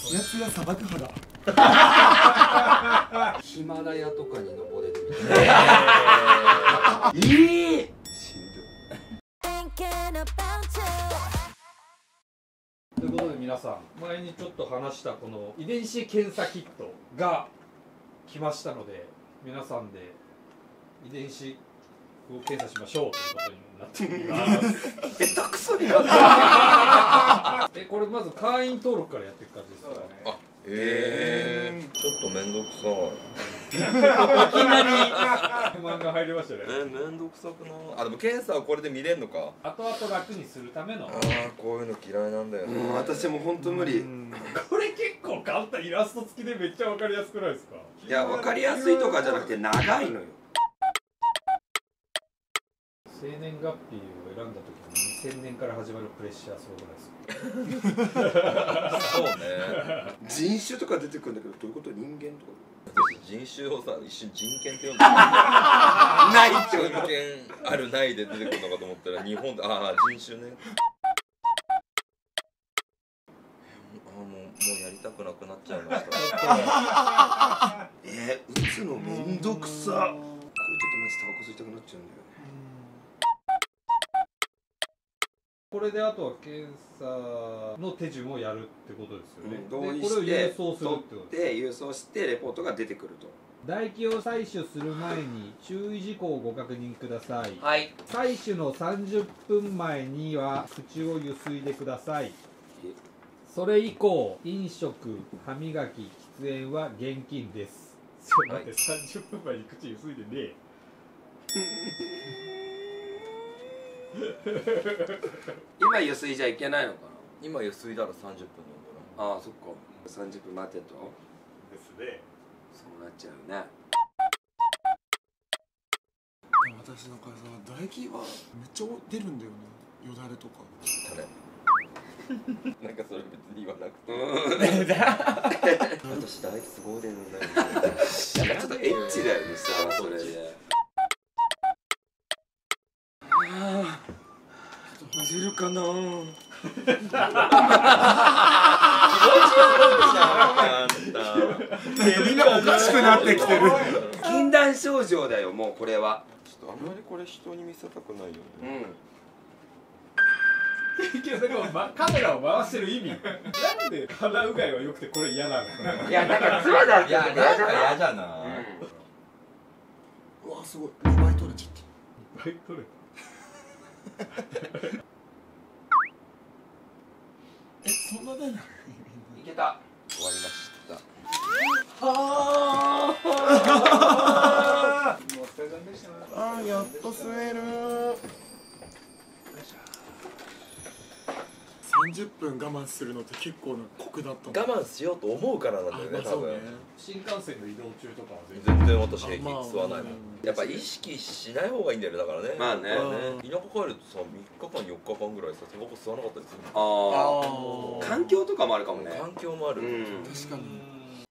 やつが砂漠肌。 ヒマラヤとかに登れるみたいな。 しんどい。 ということで皆さん、前にちょっと話したこの遺伝子検査キットが来ましたので、皆さんで遺伝子を検査しましょうということになっております。 下手くそになってこれまず会員登録からやっていく感じですか？ あ、ちょっとめんどくさい。 いきなり不満が入りましたね。 めんどくさくない？あ、でも検査はこれで見れんのか？ 後々楽にするための。 ああ、こういうの嫌いなんだよね。 私も本当無理。 これ結構簡単、イラスト付きでめっちゃわかりやすくないですか？ いや、わかりやすいとかじゃなくて長いのよ。 生年月日を選んだ時に2000年から始まるプレッシャーそうぐらいです。 そうね。 人種とか出てくるんだけど、どういうこと？人間とか？ 私人種をさ、一瞬人権って呼んでないって人権あるないで出てくるのかと思ったら日本で、ああ、人種ね。もうやりたくなくなっちゃいました。 打つのめんどくさ。こういう時マジタバコ吸いたくなっちゃうんだよね。 これであとは検査の手順をやるってことですよね。 同意でこれをして郵送するってことです。 郵送してレポートが出てくると。 唾液を採取する前に注意事項をご確認ください。 はい。 採取の30分前には口をゆすいでください。それ以降、飲食、歯磨き、喫煙は厳禁です。ちょっと待って、30分前に口ゆすいでね今ゆすいじゃいけないのか今ゆすいだら30分なんだな。ああ、そっか。30分待てと。 ですね。 そうなっちゃうね。私なんかさ、唾液はめっちゃ出るんだよね。よだれとか。 誰なんかそれ別に言わなくて。私唾液すごい出るんだよ。 なんかちょっとエッチだよね、さ、それで。混ぜるかな。みんなおかしくなってきてる。禁断症状だよ、もうこれは。 ちょっとあんまりこれ人に見せたくないよね。 結局カメラを回してる意味。なんで鼻うがいは良くてこれ嫌なの？ いや、なんか唾だって。 いや、なんか嫌じゃな。 うわ、すごい。2倍取れちゃった。 2倍取れた。そんな出ない。 いけた。終わりました。 あー、やっと吸える。30分我慢するのって結構なコクだったの。 我慢しようと思うからなんだよね、多分。 新幹線の移動中とかは全然私平気、吸わないもん。やっぱ意識しない方がいいんだよね、だからね。 まあね。 田舎帰るとさ、3日間4日間ぐらいさ、タバコ吸わなかったりする。 ああ。環境とかもあるかもね。 環境もある。 確かに。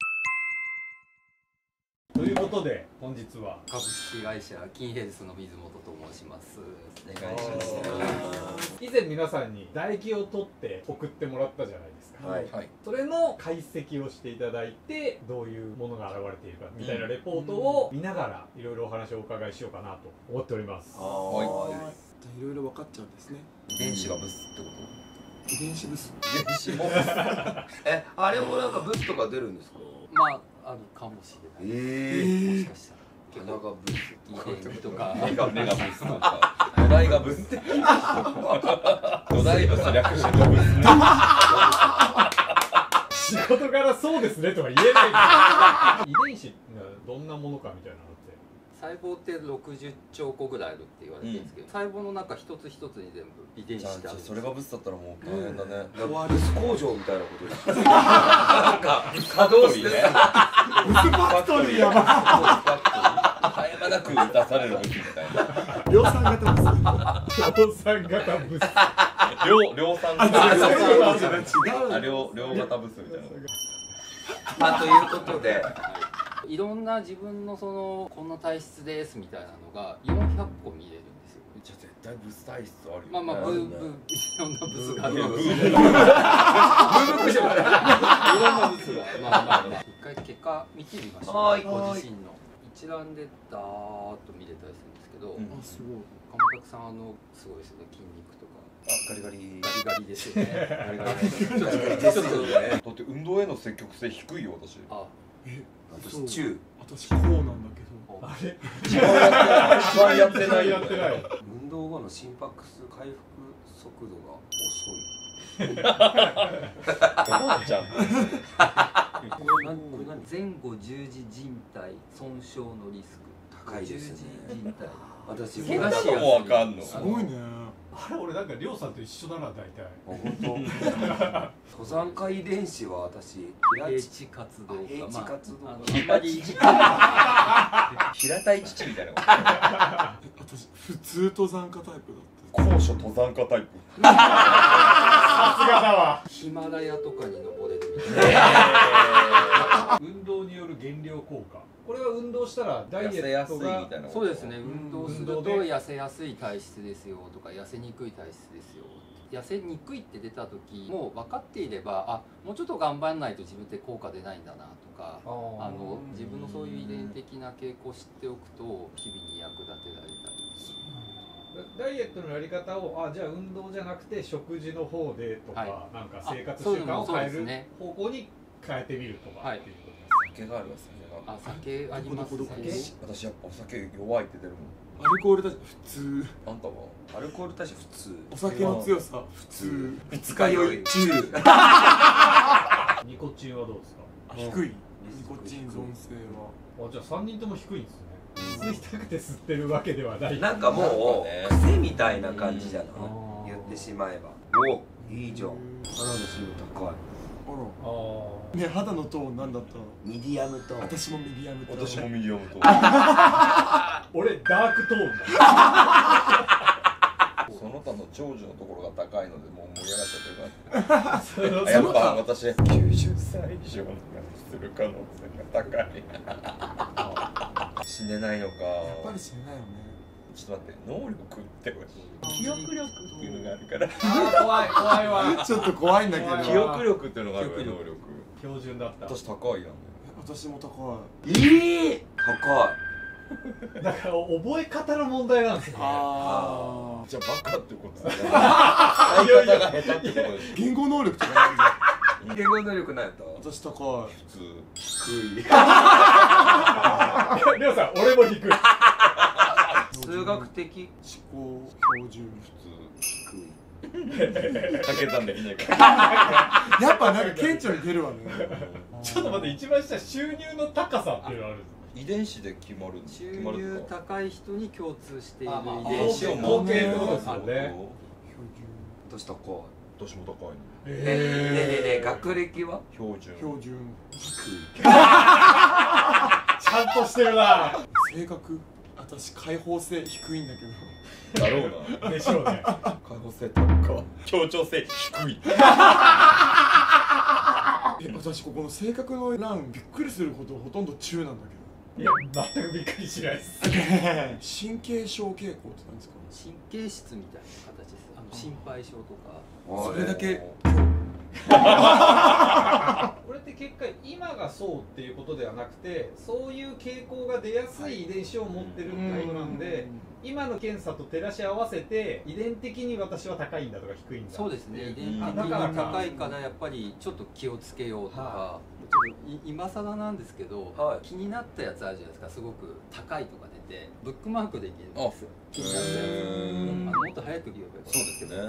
ということで本日は株式会社キンヘルスの水本と申します。 お願いします。 以前皆さんに唾液を取って送ってもらったじゃないですか。 はい。 それの解析をしていただいて、どういうものが現れているかみたいなレポートを見ながらいろいろお話をお伺いしようかなと思っております。 いろいろ分かっちゃうんですね。 遺伝子がブスってこ遺伝子ブス。 遺伝子も。あれもなんかブスとか出るんですか？ と。まああるかもしれない。もしかしたら。 鼻がブス。 遺伝とか。 目がブスとか。土台がブス。土台ブス略してブス。 仕事柄そうですねとは言えない。遺伝子がどんなものかみたいなのって。 細胞って60兆個ぐらいあるって言われてるんですけど、細胞の中一つ一つに全部遺伝子ってあるんです。 それがブスだったらもう大変だね。 フォアレス工場みたいなことです。 なんか稼働してさ。 ブスファクトリーやば絶え間なく出されるブスみたいな。 量産型ブス。 量産型ブス。 量産型量型ブスみたいな。 まあということで。 いろんな自分のそのこんな体質ですみたいなのが400個見れるんですよ。 じゃあ絶対ブス体質あるよね。 まあまあブーブーいろんなブスがあるブーブーいろんなブスがまあまあ一回結果見てみましょう。 はいご自身の一覧でダーッと見れたりするんですけど、 うんあすごい。 鎌田さんすごいですよね、筋肉とかあ、ガリガリ。 ガリガリですよね。ガリガリちょっとだって運動への積極性低いよ私。 あえ、 私中。 私こうなんだけど。 あれ一番やってないよね。 やってない。 運動後の心拍数回復速度が遅い。 おばあちゃん。 これ何前後十字靭帯損傷のリスク高いですね十字靭帯私そんなのもわかんの。 すごいね。 あれ俺なんかりょうさんと一緒だな大体。 本当登山界遺伝子は私平地活動家平地活動家まああんまり平たい父みたいなこと。 私普通登山家タイプだって。 高所登山家タイプ。 さすがだわ。 ヒマラヤとかに登れるみたいな。 運動による減量効果。これは運動したらダイエ痩せやすいみットがたいな。 そうですね、運動すると運動で痩せやすい体質ですよとか痩せにくい体質ですよ。痩せにくいって出た時もう分かっていれば、あ、もうちょっと頑張らないと自分って効果出ないんだなとか、自分のそういう遺伝的な傾向を知っておくと日々に役立てられたり。 ダイエットのやり方をじゃあ運動じゃなくて食事の方でとか、 はなんか生活習そういうのもそう慣を変えるですね方向に変えてみるとかはいっていうことです。 酒があるわ酒が。 あ、酒ありますね。 どこ私やっぱお酒弱いって出るもん。 アルコールだし普通。 あんたは。 アルコール対して普通お酒の強さ普通。 二日酔い中ニコチンはどうですか？ 低い。ニコチン存性は。 じゃあ3人とも低いんですね。吸いたくて吸ってるわけではない。 なんかもうなんかね癖みたいな感じじゃないうん言ってしまえばおいいじゃん肌の脂肪高いあら。ね、肌のトーンなんだったの？ ミディアムと私もミディアムトーン。 私もミディアムと。 俺ダークトーンだ。 その他の長寿のところが高いのでもう盛り上がっちゃってるから。 そのやっぱ私90歳以上にする可能性が高い。死ねないのか。 やっぱり死ねないよね。 ちょっと待って、能力って記憶力っていうのがあるから。 怖い怖いわ。 ちょっと怖いんだけど。 怖い記憶力っていうのがあるから能力。 標準だった。 私高いな。 私も高高いだから覚え方の問題なんですい。 よね。 ああ。 じゃあバカってことだね。使い方が下手ってことでしょ。 言語能力とかないんだ。 言語能力ないと私高い。 普通。 低いりょうさん、俺も低い。 数学的思考標準。 低い掛け算できないから。 やっぱなんか顕著に出るわね。 ちょっと待って、一番下収入の高さっていうのあるんですか？ 遺伝子で決まる。 収決まる入とか。 高い人に共通しているあまあ遺伝子を持って統計ってることですよね。 私高私も高いの。 いねえねえねえ学歴は標準。 標準。 低いちゃんとしてるな。 性格。私開放性低いんだけど。 だろうな。 でしょうね。 開放性高い。協調性低い。 私ここの性格の欄びっくりするほどほとんど中なんだいや、全くびっくりしないです。 けど。神経症傾向って何ですか？ 神経質みたいな形です。心配性とか。 それだけ。 これって結果今がそうっていうことではなくて、そういう傾向が出やすい遺伝子を持ってるタイプなんで、今の検査と照らし合わせて遺伝的に私は高いんだとか低いんだ。 そうですね、遺伝的にだからか高いからやっぱりちょっと気をつけようとか、 はちょっと今更なんですけど、 はい気になったやつあるじゃないですか。すごく高いとか出てブックマークできるんあですよ。気になったやつ。もっと早く言えばよかったそうですね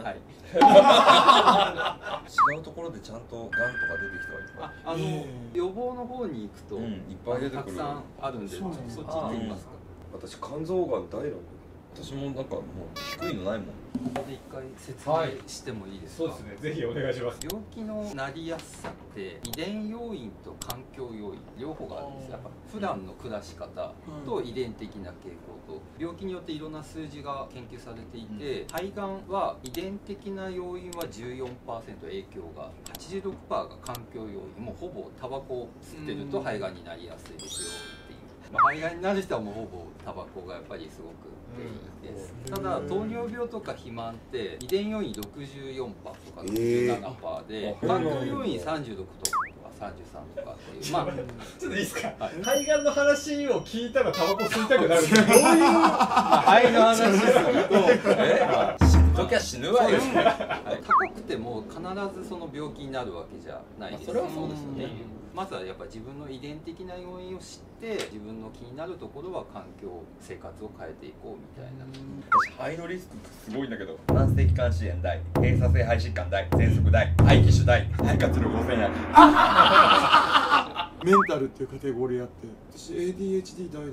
はい。 違うところでちゃんとガンとか出てきたわいっぱい。 予防の方に行くと、 うんいっぱい出てくるたくさんあるんで、 そうなんだそっち行ってみますか。 私肝臓がん大の私もなんかもう低いのないもん。 ここで一回説はい明してもいいですか。 そうですね。ぜひお願いします。 病気のなりやすさって遺伝要因と環境要因両方があるんです。やっぱ普段の暮らし方と遺伝的な傾向と病気によっていろんな数字が研究されていて、肺がんは遺伝的な要因は 14% 影響が 86% が環境要因。もうほぼタバコを吸ってると肺がんになりやすいですよっていう。 肺がんになる人はもうほぼタバコがやっぱりすごく原因です。ただ糖尿病とか肥満って遺伝要因64%とか67%で、環境要因36%とか33とかっていう、まあちょっといいですか、 はい肺がんの話を聞いたらタバコ吸いたくなるんですけど、どういう肺の話すると死ぬ時は死ぬわよ。 高くても必ずその病気になるわけじゃないです。 それはそうですよね。 まずはやっぱり自分の遺伝的な要因を知って自分の気になるところは環境生活を変えていこうみたいな。 私肺のリスクすごいんだけど、慢性気管支炎大、閉鎖性肺疾患大、喘息大、肺気腫大、肺活量5000や。 メンタルっていうカテゴリーあって私 ADHD 大だ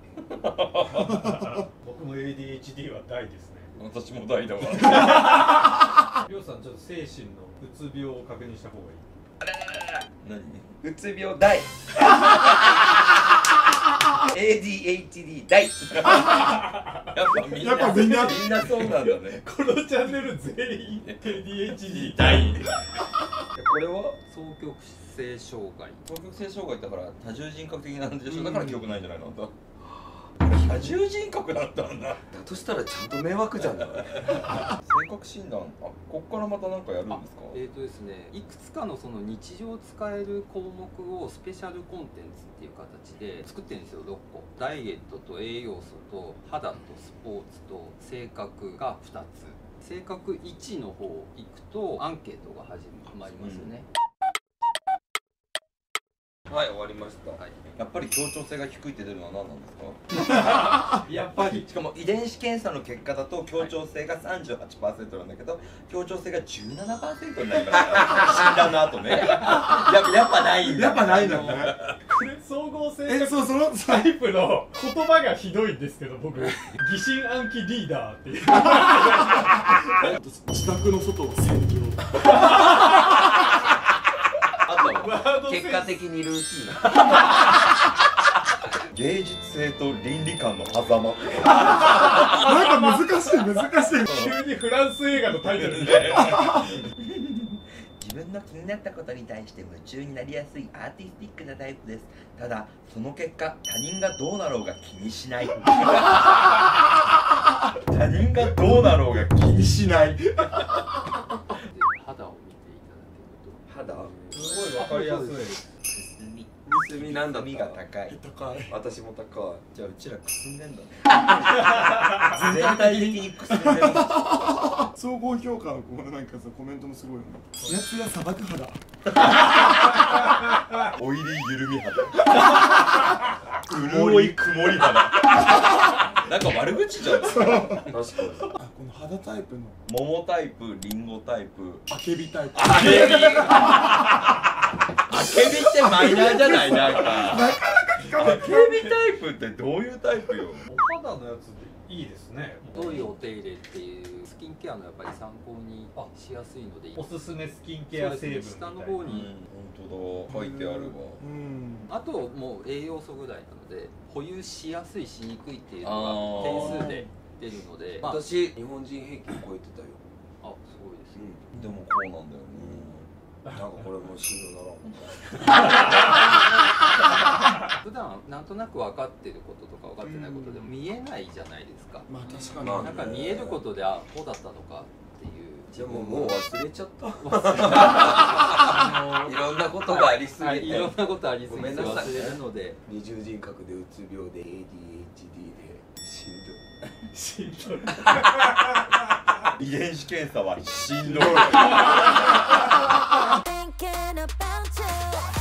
わ。 僕も ADHD は大ですね。 私も大だわ。 りょうさんちょっと精神のうつ病を確認した方がいい。 何？うつ病大。ADHD 大。やっぱみんなそうなんだね。 このチャンネル全員 ADHD 大。 これは双極性障害。 双極性障害だから多重人格的なんでしょ。だから記憶ないんじゃないの？多重人格だったんだ。 だとしたらちゃんと迷惑じゃない。 性格診断、こっからまた何かやるんですか？ ですね、いくつかのその日常使える項目をスペシャルコンテンツっていう形で作ってるんですよ。6個。ダイエットと栄養素と肌とスポーツと性格が2つ。性格1の方行くとアンケートが始まりますよね。 はい、終わりました。 はい、 やっぱり協調性が低いって出るのは何なんですか？ やっぱりしかも遺伝子検査の結果だと協調性が 38% なんだけど、協調性が 17% になりました。診断の後ね。やっぱないんだ。 やっぱないんだね。 これ総合性格そのタイプの言葉がひどいんですけど、僕疑心暗鬼リーダーっていう。 自宅の外は戦場。 結果的にルーティーン。 芸術性と倫理観の狭間。 なんか難しい。 急にフランス映画のタイトルみたいな。 自分の気になったことに対して夢中になりやすいアーティスティックなタイプです。ただその結果他人がどうなろうが気にしない。他人がどうなろうが気にしない。 で肌を見ていただけると肌すごいわかりやすい。 くすみなんだった髪が高い。 高い。 私も高い。 じゃあうちらくすんでんだね。全体的にくすんでる。 総合評価のこのなんかさコメントもすごいよね。やつや砂漠肌。 オイリー緩み肌。潤い曇り肌。なんか悪口じゃん。 確かに。 あ、この肌タイプの桃タイプ、リンゴタイプ。 アケビタイプ。 アケビってマイナーじゃない？なんかアケビタイプってどういうタイプよ？ お肌のやつでいいですね。 どういうお手入れっていうスキンケアのやっぱり参考にしやすいので、 おすすめスキンケア成分みたいな。 下の方に、 本当だ、書いてあるわ。 あともう栄養素ぐらいなので保有しやすいしにくいっていうのが点数で出るので、 私日本人平均超えてたよ。 あ、すごいですね。 でもこうなんだよね。 なんかこれも信用ならん。 普段なんとなく分かってることとか分かってないことでも見えないじゃないですか。 まあ確かに。 まあなんか見えることでこうだったのかっていう。 でももう忘れちゃった。 いろんなことがありすぎて。 いろんなことありすぎてごめんなさい忘れるので。 二重人格でうつ病で ADHD でしんどい。 しんどい。 遺伝子検査はしんどい。 Thinking about you.